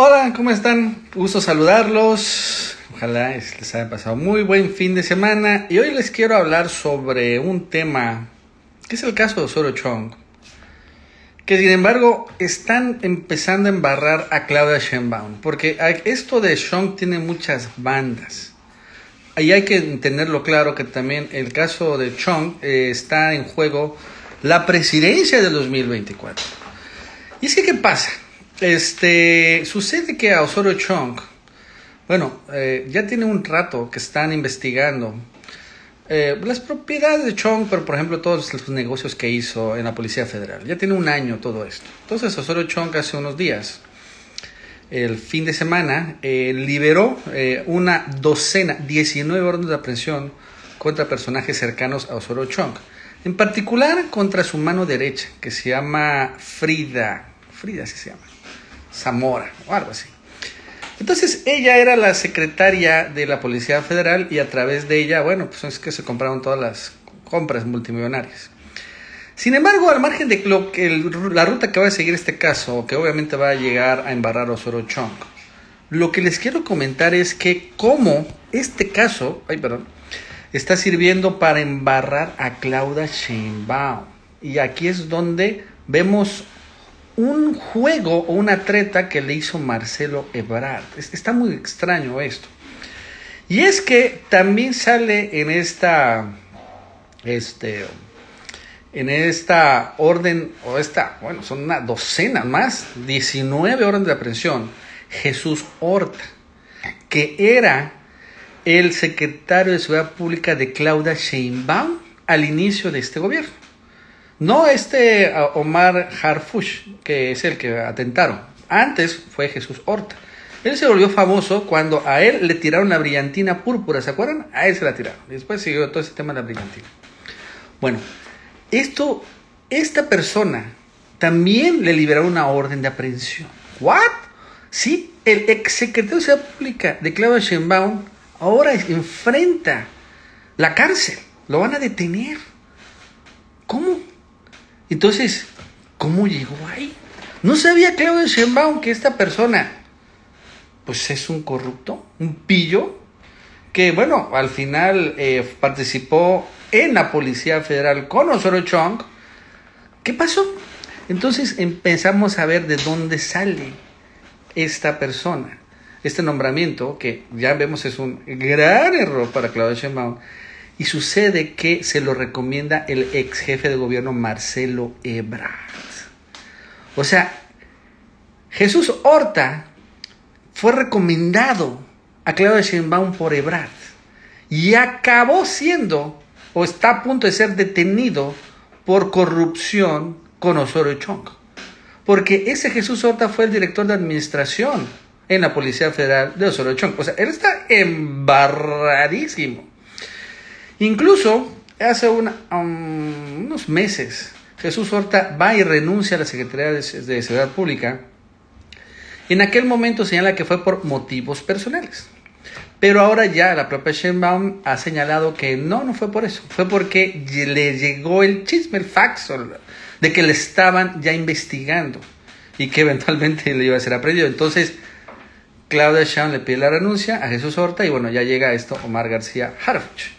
Hola, ¿cómo están? Gusto saludarlos. Ojalá les haya pasado muy buen fin de semana. Y hoy les quiero hablar sobre un tema que es el caso de Osorio Chong, que sin embargo están empezando a embarrar a Claudia Sheinbaum, porque esto de Chong tiene muchas bandas. Y hay que entenderlo claro que también el caso de Chong está en juego la presidencia del 2024. Y es que, ¿qué pasa? Sucede que a Osorio Chong, ya tiene un rato que están investigando las propiedades de Chong, pero por ejemplo todos los negocios que hizo en la Policía Federal. Ya tiene un año todo esto. Entonces Osorio Chong hace unos días, el fin de semana, liberó una docena, 19 órdenes de aprehensión contra personajes cercanos a Osorio Chong. En particular contra su mano derecha, que se llama Frida así se llama, Zamora o algo así. Entonces ella era la secretaria de la Policía Federal y a través de ella, pues es que se compraron todas las compras multimillonarias. Sin embargo, al margen de la ruta que va a seguir este caso, que obviamente va a llegar a embarrar a Osorio Chong, lo que les quiero comentar es que cómo este caso, está sirviendo para embarrar a Claudia Sheinbaum. Y aquí es donde vemos un juego o una treta que le hizo Marcelo Ebrard. Está muy extraño esto. Y es que también sale en esta orden, son una docena más, 19 órdenes de aprehensión, Jesús Horta, que era el secretario de Seguridad Pública de Claudia Sheinbaum al inicio de este gobierno. No Omar Harfuch, que es el que atentaron. Antes fue Jesús Horta. Él se volvió famoso cuando a él le tiraron la brillantina púrpura, ¿se acuerdan? A él se la tiraron. Y después siguió todo ese tema de la brillantina. Bueno, esta persona también le liberaron una orden de aprehensión. ¿What? Sí, el exsecretario de Seguridad Pública de Claudia Sheinbaum ahora enfrenta la cárcel. Lo van a detener. ¿Cómo? Entonces, ¿cómo llegó ahí? ¿No sabía Claudia Sheinbaum que esta persona, es un corrupto, un pillo, que, al final participó en la Policía Federal con Osorio Chong? ¿Qué pasó? Entonces empezamos a ver de dónde sale esta persona, este nombramiento, que ya vemos es un gran error para Claudia Sheinbaum. Y sucede que se lo recomienda el ex jefe de gobierno Marcelo Ebrard. O sea, Jesús Horta fue recomendado a Claudia Sheinbaum por Ebrard. Y acabó siendo, o está a punto de ser detenido por corrupción con Osorio Chong. Porque ese Jesús Horta fue el director de administración en la Policía Federal de Osorio Chong. O sea, él está embarradísimo. Incluso hace unos meses Jesús Horta va y renuncia a la Secretaría de Seguridad Pública. En aquel momento señala que fue por motivos personales. Pero ahora ya la propia Sheinbaum ha señalado que no fue por eso. Fue porque le llegó el chisme, el fax, de que le estaban ya investigando y que eventualmente le iba a ser aprendido. Entonces Claudia Sheinbaum le pide la renuncia a Jesús Horta y ya llega Omar García Harfuch.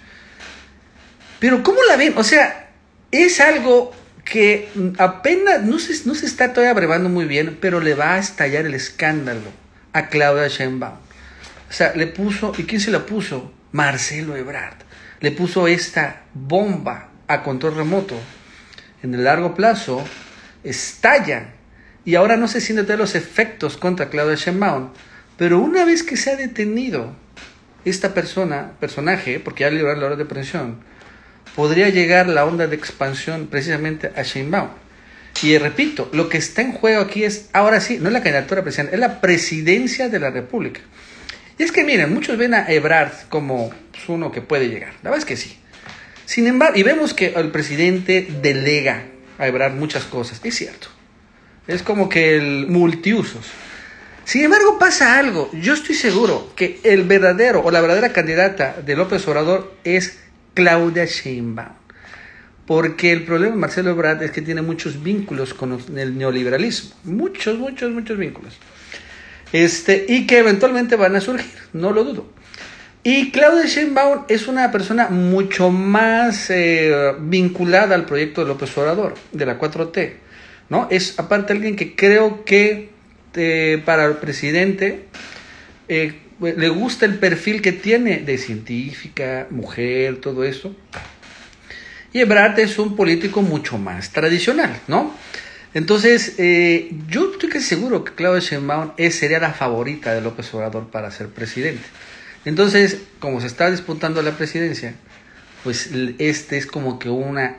Pero ¿cómo la ven? O sea, es algo que apenas no se está todavía abrevando muy bien, pero le va a estallar el escándalo a Claudia Sheinbaum. O sea, le puso, ¿y quién se la puso? Marcelo Ebrard. Le puso esta bomba a control remoto. En el largo plazo, estalla. Y ahora no se sienten todos los efectos contra Claudia Sheinbaum. Pero una vez que se ha detenido esta personaje, porque ya le liberaron la orden de aprehensión, podría llegar la onda de expansión precisamente a Sheinbaum. Y repito, lo que está en juego aquí es, ahora sí, no es la candidatura presidencial, es la presidencia de la República. Y es que miren, muchos ven a Ebrard como uno que puede llegar. La verdad es que sí. Sin embargo, y vemos que el presidente delega a Ebrard muchas cosas. Es cierto. Es como que el multiusos. Sin embargo, pasa algo. Yo estoy seguro que el verdadero o la verdadera candidata de López Obrador es Claudia Sheinbaum. Porque el problema de Marcelo Ebrard es que tiene muchos vínculos con el neoliberalismo. Muchos vínculos. y que eventualmente van a surgir, no lo dudo. Y Claudia Sheinbaum es una persona mucho más vinculada al proyecto de López Obrador, de la 4T, ¿no? Es aparte alguien que creo que para el presidente le gusta el perfil que tiene de científica, mujer, todo eso. Y Ebrard es un político mucho más tradicional, ¿no? Entonces, yo estoy casi seguro que Claudia Sheinbaum sería la favorita de López Obrador para ser presidente. Entonces, como se está disputando la presidencia, pues es como que una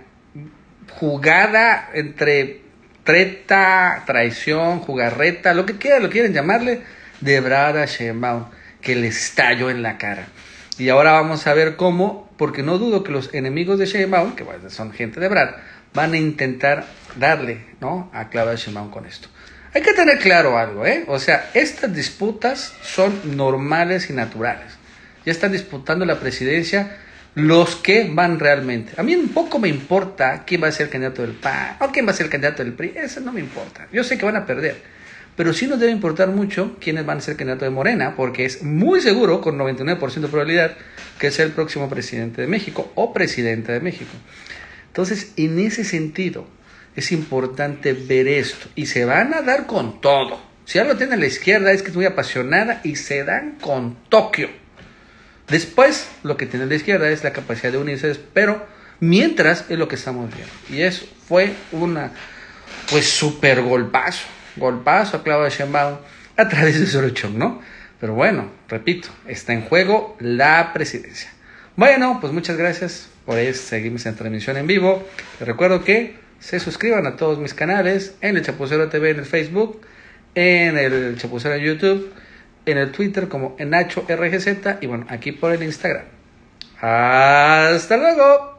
jugada entre treta, traición, jugarreta, lo que quieren llamarle, de Ebrard a Sheinbaum, que le estalló en la cara. Y ahora vamos a ver cómo, porque no dudo que los enemigos de Sheinbaum, que son gente de Ebrard, van a intentar darle, ¿no?, a Claudia Sheinbaum con esto. Hay que tener claro algo, o sea, estas disputas son normales y naturales. Ya están disputando la presidencia los que van realmente. A mí un poco me importa quién va a ser el candidato del PAN o quién va a ser el candidato del PRI. Eso no me importa. Yo sé que van a perder. Pero sí nos debe importar mucho quiénes van a ser el candidato de Morena, porque es muy seguro, con 99% de probabilidad, que es el próximo presidente de México o presidenta de México. Entonces, en ese sentido, es importante ver esto. Y se van a dar con todo. Si algo tiene la izquierda es que es muy apasionada y se dan con Tokio. Después, lo que tiene la izquierda es la capacidad de unirse, pero mientras es lo que estamos viendo. Y eso fue pues súper golpazo a Claudia Sheinbaum a través de Sorochón, ¿no? Pero bueno, repito, está en juego la presidencia. Bueno, pues muchas gracias por seguirme en transmisión en vivo. Les recuerdo que se suscriban a todos mis canales, en el Chapucero TV en el Facebook, en el Chapucero en YouTube, en el Twitter como Nacho RGZ y bueno, aquí por el Instagram. ¡Hasta luego!